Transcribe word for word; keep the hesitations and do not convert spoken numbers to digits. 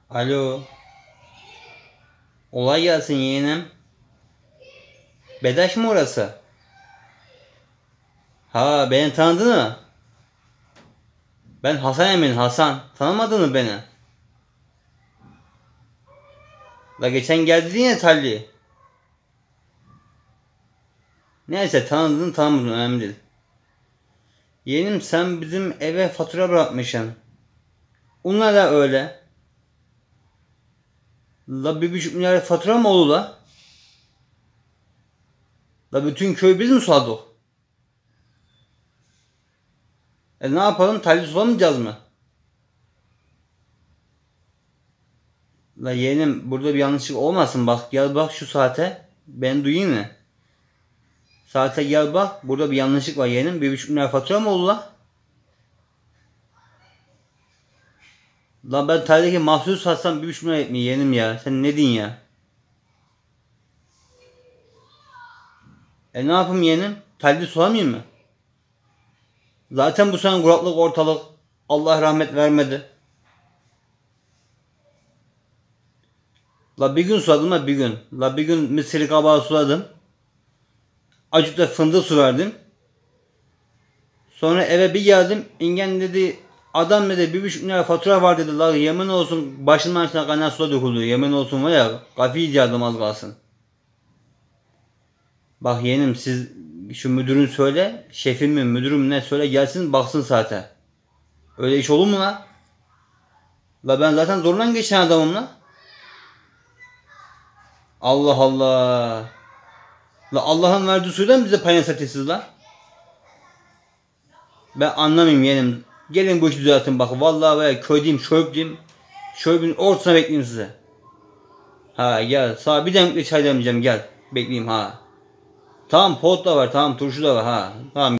Alo. Olay gelsin yeğenim. Bedaş mı orası? Ha, beni tanıdın mı? Ben Hasan Emin, Hasan. Tanımadın mı beni? La geçen geldin ya Talli. Neyse, tanıdın tanımadın önemli değil. Yeğenim, sen bizim eve fatura bırakmışsın. Onlar da öyle. La bir buçuk milyar fatura mı oldu la? La bütün köyü biz mi suladık? E ne yapalım, Talli sulamayacağız mı? La yeğenim, burada bir yanlışlık olmasın, bak gel bak şu saate. Ben duyayım mı? Saate gel bak, burada bir yanlışlık var yeğenim. Bir buçuk milyar fatura mı oldu la? La ben tarihteki mahsus satsam bir buçuk milyar etmiyor yeğenim ya. Sen ne diyorsun ya? E ne yapayım yeğenim? Talih sulamayayım mı? Zaten bu sene kuraklık ortalık. Allah rahmet vermedi. La bir gün suladım la bir gün. La bir gün mısırı kabağı suladım. Acık da fındık su verdim. Sonra eve bir geldim. İngen dedi, adam dedi bir buçuk milyar fatura var dedi. La yemin olsun başımdan aşağı kaynar suda döküldü. Yemin olsun var ya, kafayı yiyeceğim az kalsın. Bak yeğenim, siz şu müdürün söyle, şefim mi müdürüm ne söyle gelsin baksın zaten. Öyle iş olur mu la? La ben zaten zorlan geçen adamım la. Allah Allah. La Allah'ın verdiği suydan bize payına satıyorsunuz la. Ben anlamayayım yeğenim. Gelin bu işi düzeltin bak. Vallahi böyle köydeyim, şöyleyim. Şöyle ortasına bekleyeyim size. Ha gel. Sağ bir demlikle çay demleyeceğim, gel. Bekleyeyim ha. Tamam, pot da var, tamam turşu da var ha. Tamam.